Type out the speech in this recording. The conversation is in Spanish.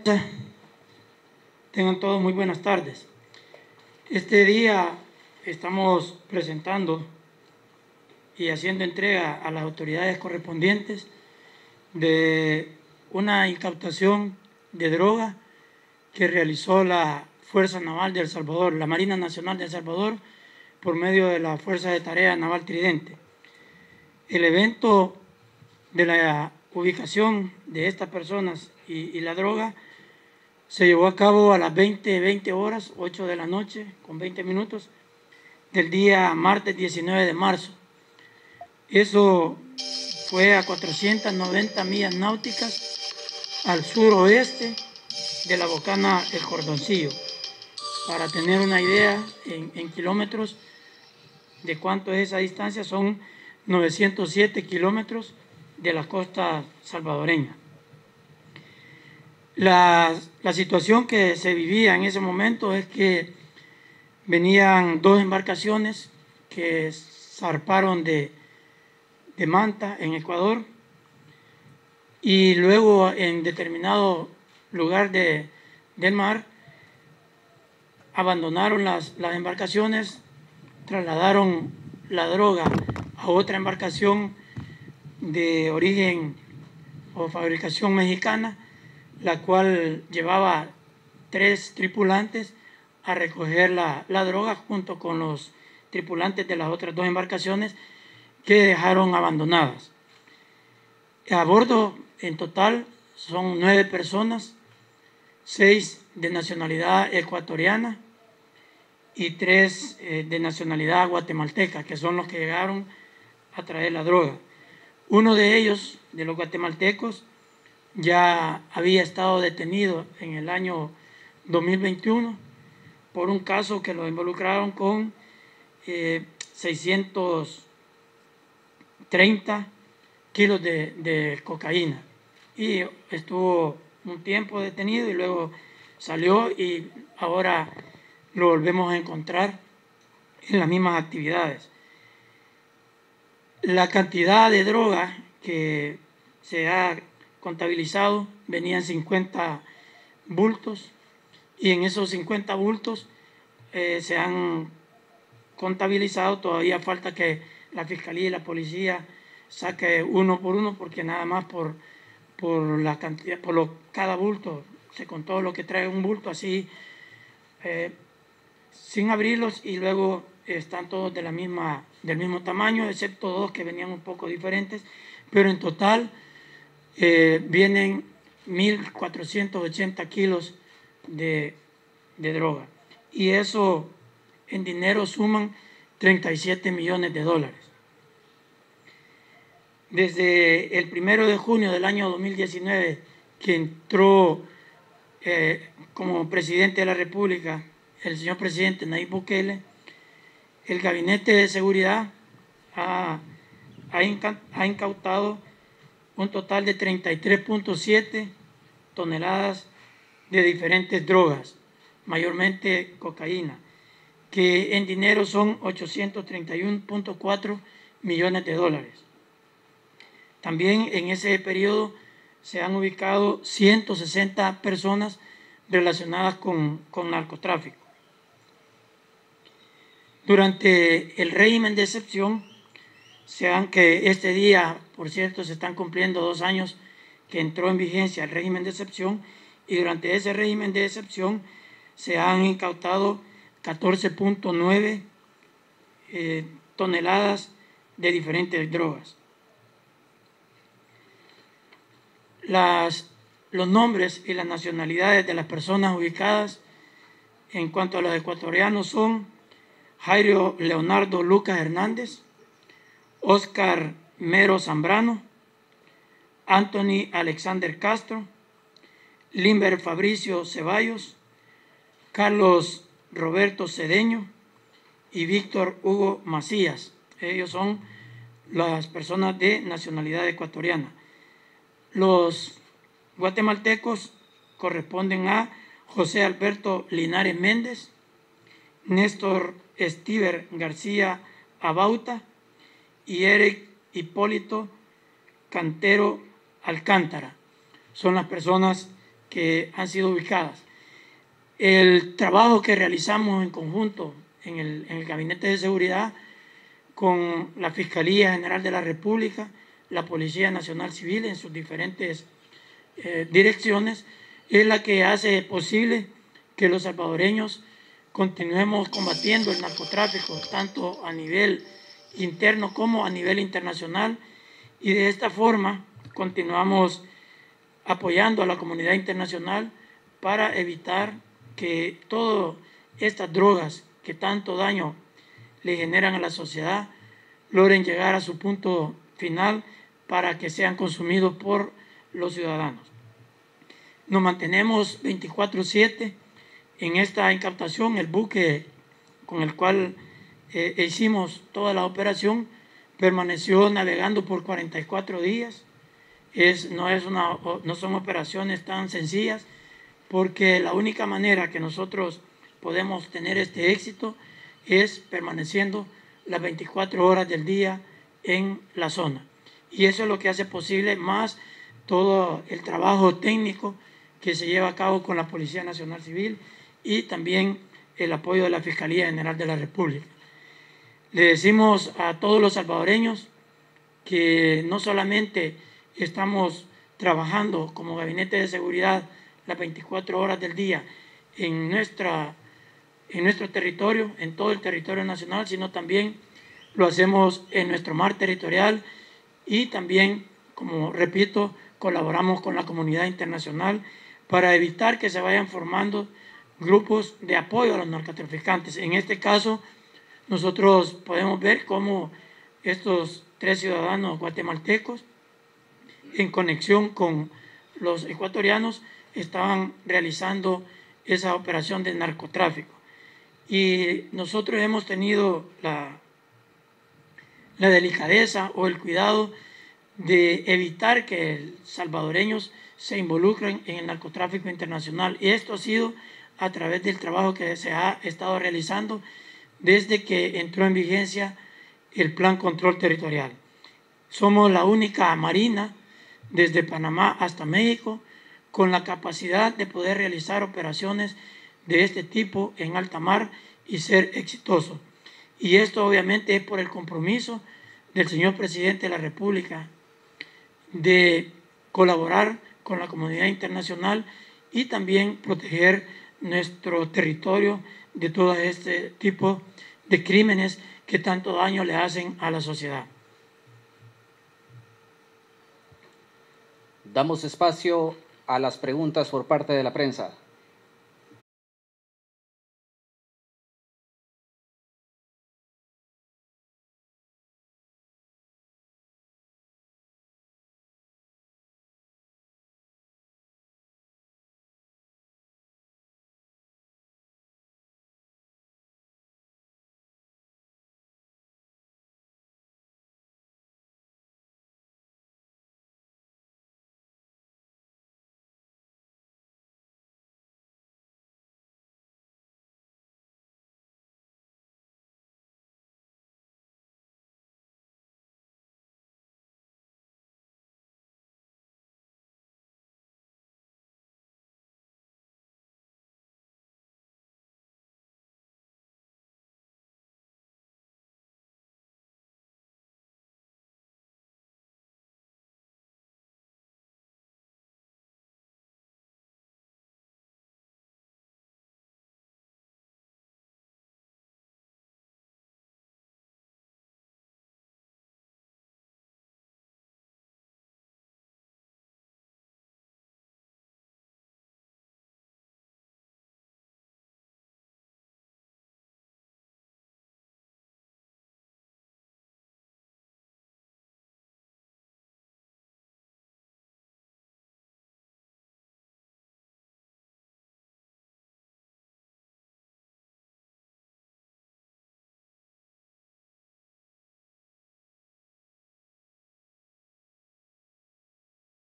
Tengan todos muy buenas tardes. Este día estamos presentando y haciendo entrega a las autoridades correspondientes de una incautación de droga que realizó la Fuerza Naval de El Salvador, la Marina Nacional de El Salvador, por medio de la Fuerza de Tarea Naval Tridente. El evento de la ubicación de estas personas y la droga se llevó a cabo a las 20 horas, 8 de la noche, con 20 minutos, del día martes 19 de marzo. Eso fue a 490 millas náuticas al suroeste de la bocana El Cordoncillo. Para tener una idea en kilómetros de cuánto es esa distancia, son 907 kilómetros de la costa salvadoreña. La situación que se vivía en ese momento es que venían dos embarcaciones que zarparon de Manta, en Ecuador, y luego en determinado lugar del mar abandonaron las embarcaciones, trasladaron la droga a otra embarcación de origen o fabricación mexicana, la cual llevaba 3 tripulantes a recoger la droga junto con los tripulantes de las otras 2 embarcaciones que dejaron abandonadas. A bordo, en total, son 9 personas, 6 de nacionalidad ecuatoriana y 3 de nacionalidad guatemalteca, que son los que llegaron a traer la droga. Uno de ellos, de los guatemaltecos, ya había estado detenido en el año 2021 por un caso que lo involucraron con 630 kilos de cocaína, y estuvo un tiempo detenido y luego salió, y ahora lo volvemos a encontrar en las mismas actividades. La cantidad de droga que se ha contabilizado venían 50 bultos, y en esos 50 bultos se han contabilizado. Todavía falta que la Fiscalía y la Policía saque uno por uno, porque nada más por la cantidad, cada bulto se contó lo que trae un bulto así, sin abrirlos, y luego están todos del mismo tamaño, excepto 2 que venían un poco diferentes, pero en total vienen 1.480 kilos de droga, y eso en dinero suman 37 millones de dólares. Desde el 1 de junio del año 2019, que entró como presidente de la República el señor presidente Nayib Bukele, el Gabinete de Seguridad ha incautado un total de 33.7 toneladas de diferentes drogas, mayormente cocaína, que en dinero son 831.4 millones de dólares. También en ese periodo se han ubicado 160 personas relacionadas con narcotráfico. Durante el régimen de excepción, que este día, por cierto, se están cumpliendo 2 años que entró en vigencia el régimen de excepción, y durante ese régimen de excepción se han incautado 14.9 toneladas de diferentes drogas. Los nombres y las nacionalidades de las personas ubicadas en cuanto a los ecuatorianos son Jairo Leonardo Lucas Hernández, Oscar Mero Zambrano, Anthony Alexander Castro, Limber Fabricio Ceballos, Carlos Roberto Cedeño y Víctor Hugo Macías. Ellos son las personas de nacionalidad ecuatoriana. Los guatemaltecos corresponden a José Alberto Linares Méndez, Néstor Estiver García Abauta y Eric Hipólito Cantero Alcántara. Son las personas que han sido ubicadas. El trabajo que realizamos en conjunto en el Gabinete de Seguridad con la Fiscalía General de la República, la Policía Nacional Civil en sus diferentes direcciones, es la que hace posible que los salvadoreños continuemos combatiendo el narcotráfico, tanto a nivel interno como a nivel internacional, y de esta forma continuamos apoyando a la comunidad internacional para evitar que todas estas drogas que tanto daño le generan a la sociedad logren llegar a su punto final para que sean consumidos por los ciudadanos. Nos mantenemos 24/7 en esta incautación. El buque con el cual hicimos toda la operación permaneció navegando por 44 días. No son operaciones tan sencillas, porque la única manera que nosotros podemos tener este éxito es permaneciendo las 24 horas del día en la zona. Y eso es lo que hace posible, más todo el trabajo técnico que se lleva a cabo con la Policía Nacional Civil y también el apoyo de la Fiscalía General de la República. Le decimos a todos los salvadoreños que no solamente estamos trabajando como Gabinete de Seguridad las 24 horas del día en nuestro territorio, en todo el territorio nacional, sino también lo hacemos en nuestro mar territorial y también, como repito, colaboramos con la comunidad internacional para evitar que se vayan formando grupos de apoyo a los narcotraficantes. En este caso, nosotros podemos ver cómo estos 3 ciudadanos guatemaltecos, en conexión con los ecuatorianos, estaban realizando esa operación de narcotráfico. Y nosotros hemos tenido la delicadeza o el cuidado de evitar que salvadoreños se involucren en el narcotráfico internacional. Y esto ha sido a través del trabajo que se ha estado realizando desde que entró en vigencia el Plan Control Territorial. Somos la única marina desde Panamá hasta México con la capacidad de poder realizar operaciones de este tipo en alta mar y ser exitosos. Y esto obviamente es por el compromiso del señor presidente de la República de colaborar con la comunidad internacional y también proteger nuestro territorio de todo este tipo de crímenes que tanto daño le hacen a la sociedad. Damos espacio a las preguntas por parte de la prensa.